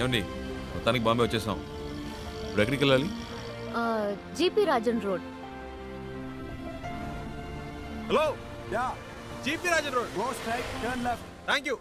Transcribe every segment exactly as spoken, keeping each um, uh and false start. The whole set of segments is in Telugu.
ఏమండి మొత్తానికి బాంబే వచ్చేసాం. ఇప్పుడు ఎక్కడికి వెళ్ళాలి? GP Rajan road. Hello ya GP Rajan road. Go straight turn left. Thank you.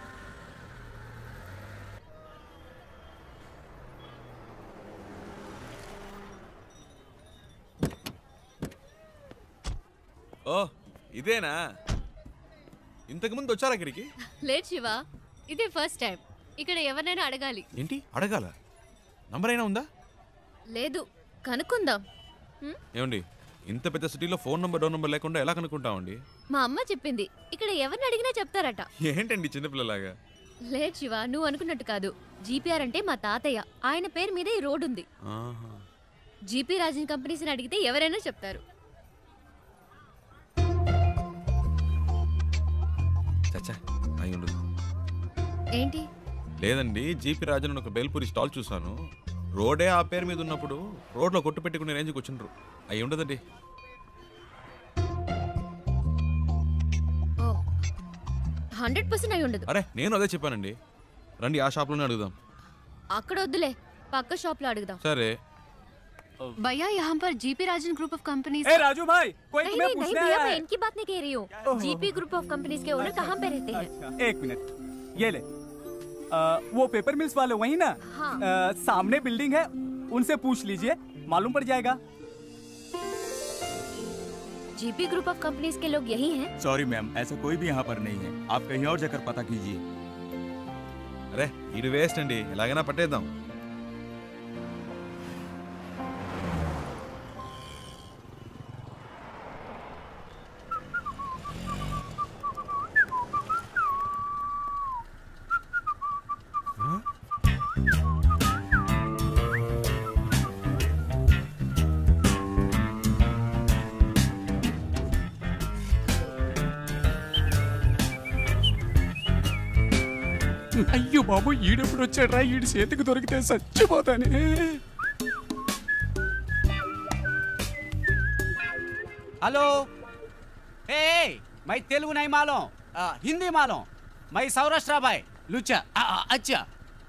ఓ ఇదేనా? ఇంతకు ముందు వచ్చారా ఇక్కడికి? లేట్ శివ, ఇదే ఫస్ట్ టైం. ఇక్కడ ఎవరైనా అడగాలి. ఏంటి అడగాల? నంబర్ అయినా ఉందా? లేదు, కనుక్కుందాం. ఏమండి ఇంత పెద్ద సిటీలో ఫోన్ నంబర్ డోర్ నంబర్ లేకుండా ఎలా కనుక్కుంటామండి? మా అమ్మ చెప్పింది ఇక్కడ ఎవరిని అడిగినా చెప్తారట. ఏంటండి చిన్నపిల్లలాగా? లేదు శివ, నువ్వు అనుకున్నట్టు కాదు. జీపీఆర్ అంటే మా తాతయ్య, ఆయన పేరు మీద ఈ రోడ్ ఉంది. జీపీ రాజన్ కంపెనీస్ అడిగితే ఎవరైనా చెప్తారు. చచ్చా అయి ఉండదు. ఏంటి? లేదండి, జీపీ రాజన్ ఒక బేల్పూరి స్టాల్ చూసాను. రోడే ఆ పేరు మీద ఉన్నప్పుడు రోడ్లో కొట్టు పెట్టుకునే రేంజ్కి వచ్చిండ్రు. అయి ఉండదండి. హండ్రెడ్ పర్సెంట్ అయి ఉండదు. అరే నేను అదే చెప్పానండి. రండి ఆ షాప్లోనే అడుగుదాం. అక్కడ వద్దులే, పక్క షాప్ లో అడుగుదాం. సరే भैया यहाँ पर GP Rajan group of companies. ए राजू भाई, कोई नहीं तुम्हें नहीं पूछने भैया, आया मैं है। इनकी बात नहीं कह रही हूँ। जीपी ग्रुप ऑफ कंपनीज के ओनर कहाँ पे रहते हैं? एक मिनट, ये ले। आ, वो पेपर मिल्स वाले वही ना? हाँ। आ, सामने बिल्डिंग है, उनसे पूछ लीजिए, मालूम पड़ जाएगा। जीपी ग्रुप ऑफ कंपनीज के लोग यही हैं? सॉरी मैम, ऐसा कोई भी यहाँ पर नहीं है। आप कहीं और जाकर पता कीजिए। అరే ఇది వేస్ట్ అండి, ఎలాగైనా పట్టేద్దాం. అయ్యో బాబు, ఈడెప్పుడు వచ్చాడ్రా? ఈడి చేతికి దొరికితే చచ్చిపోతానే. हेलो, ए, मैं तेलुगु नहीं मालूम, आ, हिंदी मालूम, मैं सौराष्ट्र भाई लुच्चा। आ, आ, अच्छा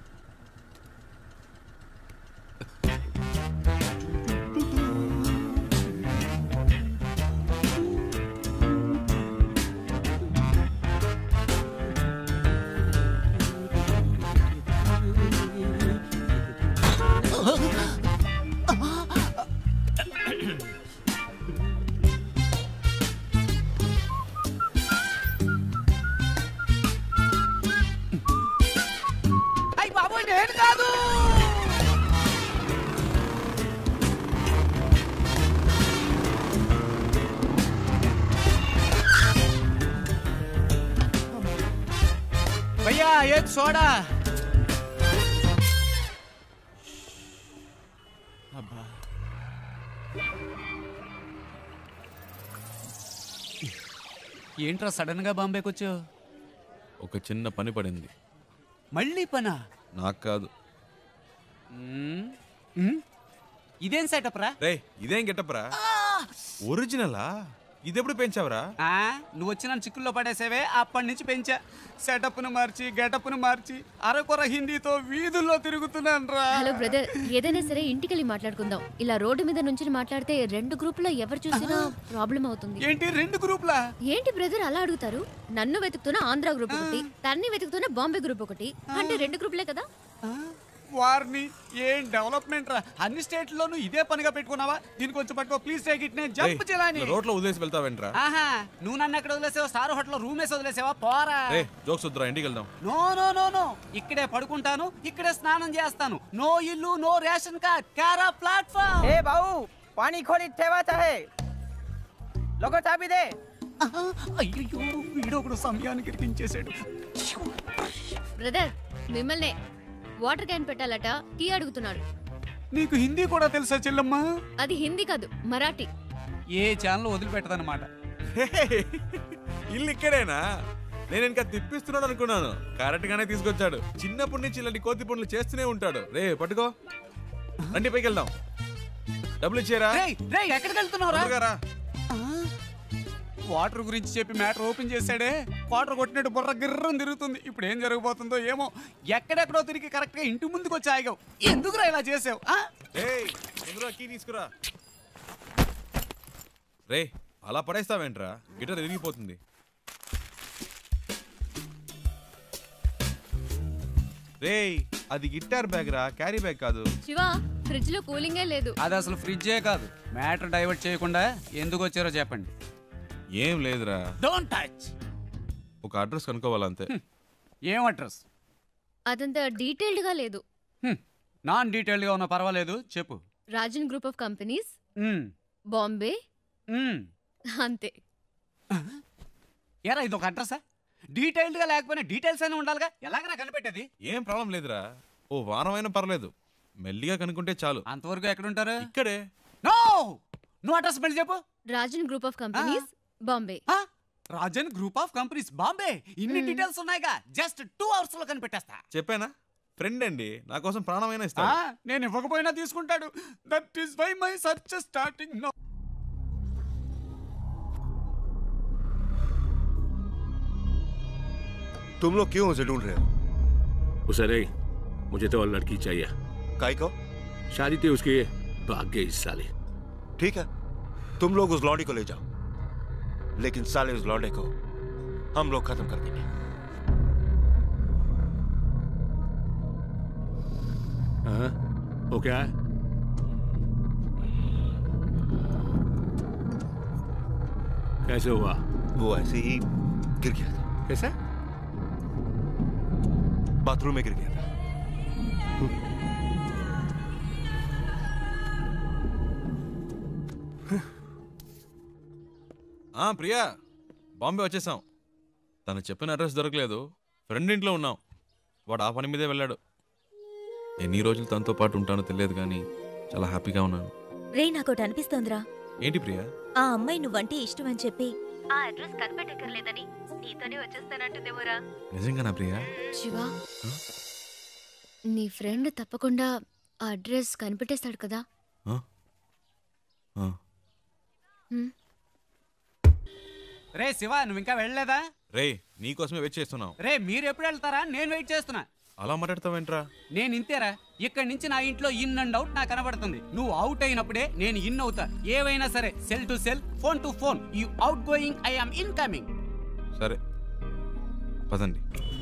भैया एक सोडा। ఏంట్రా సడన్ గా బాంబేకి వచ్చావు? ఒక చిన్న పని పడింది. మళ్ళీ పనా? నాకు కాదు. ఇదేం సెటప్ రా? రే ఇదేం గెటప్ రా? ఒరిజినలా? ఇదెప్పుడు పెంచావురా? నువ్వు వచ్చి నన్ను చిక్కుల్లో పడేసేవే, అప్పటి నుంచి పెంచా. సెటప్ ను మార్చి గెటప్ ను మార్చి అరకొర హిందీతో వీధుల్లో తిరుగుతున్నాను రా. హలో బ్రదర్, ఏదైనా సరే ఇంటికెళ్ళి మాట్లాడుకుందాం. ఇలా రోడ్డు మీద నుంచి మాట్లాడితే రెండు గ్రూపులో ఎవరు చూసినా ప్రాబ్లం అవుతుంది. ఏంటి రెండు గ్రూపులా? ఏంటి బ్రదర్ అలా అడుగుతారు? నన్ను వెతుకుతున్న ఆంధ్ర గ్రూప్ ఒకటి, తన్ని వెతుకుతున్న బాంబే గ్రూప్ ఒకటి, అంటే రెండు గ్రూపులే కదా. వారిని ఏం డెవలప్మెంట్ రా? అన్ని స్టేట్ లోను ఇదే పనిగా పెట్టుకున్నావా? దీనికి కొంచెం పట్టుకో ప్లీజ్. Take it. నేను జంప్ చేయాలని రోడ్లో వదిలేసి వెళ్తావేంట్రా? ఆహా, నువ్వు నన్ను ఎక్కడ వదిలేసావా? స్టార్ హోటల్ రూమ్ వేసి వదిలేసావా? పోరా. రే జోక్స్ వద్దురా, ఇంటికి వెళ్దాం. నో నో నో నో, ఇక్కడే పడుకుంటాను, ఇక్కడే స్నానం చేస్తాను. నో ఇల్లు, నో రేషన్ కార్డ్, కారా ప్లాట్ఫామ్. ఏ బావు, పానీ ఖోలి ठेवायचा है, लोगो चाबी दे. అయ్యో, వీడు ఒకడు సమయానికి ఇరికించేశాడు. బ్రదర్ మిమ్మల్ని వాటర్ క్యాన్ పెట్టాలట, టీ అడుగుతున్నాడు. నీకు హిందీ కూడా తెలుసా చెల్లమ్మ? అది హిందీ కాదు, మరాఠీ. ఏ ఛానల్ వదిలిపెట్టదన్నమాట. ఇల్లు ఇక్కడేనా? నేను ఇంకా తిప్పిస్తున్నాడు అనుకున్నాను. కరెక్ట్ గానే తీసుకొచ్చాడు. చిన్నప్పటి నుంచి ఇలాంటి కోతి పనులు చేస్తూనే ఉంటాడు. రే పట్టుకో, రండి పైకి వెళ్దాం. డబ్బులు ఇచ్చారా? ఎక్కడికి వెళ్తున్నావురా? వాటర్ గురించి చెప్పి మ్యాటర్ ఓపెన్ చేశాడే, వాటర్ కొట్టినట్టు బుర్ర గిర్రం తిరుగుతుంది. ఇప్పుడు ఏం జరగబోతుందో ఏమో. ఎక్కడెక్కడో తిరిగి కరెక్ట్ గా ఇంటి ముందుకు వచ్చి ఆగావు. ఎందుకురా ఇలా చేసావు? ఏయ్ ఎందుకురా కీ తీసుకురా. రే అలా పడేస్తావేంట్రా, గిటార్ విరిగిపోతుంది. రేయ్ అది గిటార్ బ్యాగ్ రా, క్యారీ బ్యాగ్ కాదు. శివ, ఫ్రిడ్జ్ లో కూలింగే లేదు. అది అసలు ఫ్రిడ్జే కాదు. మ్యాటర్ డైవర్ట్ చేయకుండా ఎందుకు వచ్చారో చెప్పండి. ఏం లేదురా, డోంట్ టచ్. ఒక అడ్రస్ కనుక్కోవాలంతే. ఏం అడ్రస్? అదంత డీటెయిల్డ్ గా లేదు. నాన్ డీటెయిల్డ్ గా ఉన్నా పర్వాలేదు, చెప్పు. రాజన్ గ్రూప్ ఆఫ్ కంపెనీస్, మ్మ్. బాంబే, మ్మ్. అంతే. ఏరా ఇది ఒక అడ్రసా? డీటెయిల్డ్ గా లేకపోయినా డీటెయిల్స్ అయినా ఉండాలిగా. ఎలాగరా కనిపెట్టేది? ఏం ప్రాబ్లం లేదురా, ఓ వారం అయినా పర్లేదు, మెల్లిగా కనుక్కుంటే చాలు. అంతవరకు ఎక్కడుంటారు? ఇక్కడే. నో, నువ్వు అడ్రస్ మళ్ళీ చెప్పు. Rajan group of companies, Bombay. ఆ? Rajan group of companies, Bombay. ఇన్ని డీటెయిల్స్ ఉన్నాయిగా, జస్ట్ టూ అవర్స్ లో కనిపెట్టేస్తా. చెప్పానా, ఫ్రెండ్ అండి, నా కోసం ప్రాణమైనా ఆ, ఇస్తాడు. నేను ఇవ్వకపోయినా తీసుకుంటాడు. That is why my search starting now. तुम लोग क्यों उसे ढूंढ रहे हो? उसे नहीं, मुझे तो और लड़की चाहिए। काय को? शादी थी उसकी, भाग गई इस साले। ठीक है, तुम लोग उस लौंडे को ले जाओ, लेकिन साले उस लौंडे को हम लोग खत्म कर देंगे। हाँ, वो क्या है? कैसे हुआ? वो ऐसे ही गिर गया था, कैसे? बाथरूम में गिर गया था। ఆ ప్రియా, బాంబే వచ్చేసాం. తను చెప్పిన అడ్రస్ దొరకలేదు, ఫ్రెండ్ ఇంట్లో ఉన్నాం. వాడు ఆ పని మీదే వెళ్ళాడు. ఎన్ని రోజులు తనతో పాటు ఉంటానో తెలియదు కానీ చాలా హ్యాపీగా ఉన్నాను. రే, నాకోటి అనిపిస్తోందిరా. ఏంటి ప్రియా? ఆ అమ్మాయి నువ్వంటే ఇష్టం అని చెప్పి ఆ అడ్రస్ కనిపెట్టక్కర్లేదని నీతోనే వచ్చేస్తానంటుందేమోరా. నిజంగానా ప్రియా? శివ, నీ ఫ్రెండ్ తప్పకుండా ఆ అడ్రస్ కనిపెట్టేస్తాడు కదా. ఆ? ఆ. హ్మ్. రే శివ, నువ్వు ఇంకా వెళ్ళలేదా? రే నీకోసమే వెయిట్ చేస్తున్నావు. రే మీరు ఎప్పుడు వెళ్తారా? నేను వెయిట్ చేస్తున్నా. అలా మాట్లాడతావేంట్రా? నేను ఇంతేరా. ఇక్కడి నుంచి నా ఇంట్లో ఇన్ అండ్ అవుట్ నాకు కనబడుతుంది. నువ్వు అవుట్ అయినప్పుడే నేను ఇన్ అవుతా. ఏవైనా సరే, cell to cell, phone to phone. You outgoing, I am incoming. సరే పదండి.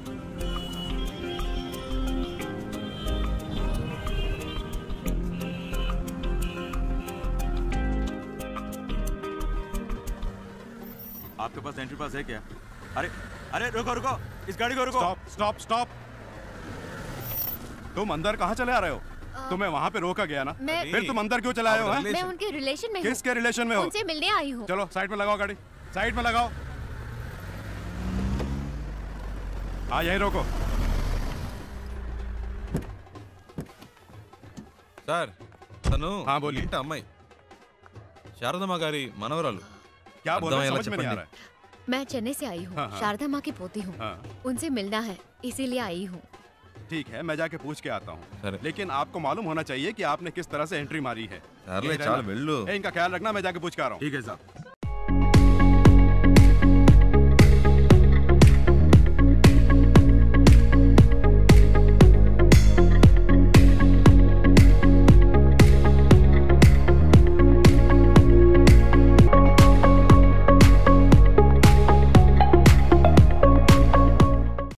आपके पास एंट्री पास है क्या? अरे अरे रुको रुको, इस गाड़ी को रुको। Stop stop stop. तुम अंदर कहाँ चले आ रहे हो? तुम्हें वहाँ पे रोका गया ना, मैं फिर तुम अंदर क्यों चले आए हो? मैं उनके रिलेशन में हूँ। किसके रिलेशन में हो? उनसे मिलने आई हूँ। चलो साइड में लगाओ गाड़ी, साइड में लगाओ। हाँ यही रोको। సార్ తను हाँ बोलिए। ఇంటి అమ్మాయి, శారదమ్మ గారి మనవరాలు. क्या बोल रहे అర్థమయ్యేలా हैं? समझ में नहीं आ చెప్పండి. रहा है। मैं चेन्नई से आई हूँ, हाँ, हाँ। शारदा माँ की पोती हूँ। हाँ। उनसे मिलना है, इसीलिए आई हूँ। ठीक है, मैं जाके पूछ के आता हूँ, సరే. लेकिन आपको मालूम होना चाहिए कि आपने किस तरह से एंट्री मारी है। సర్లే यही చాలు रहना। వెళ్ళు. ए, इनका ख्याल रखना, मैं जाके पूछ के आ रहा हूँ। ठीक है साहब।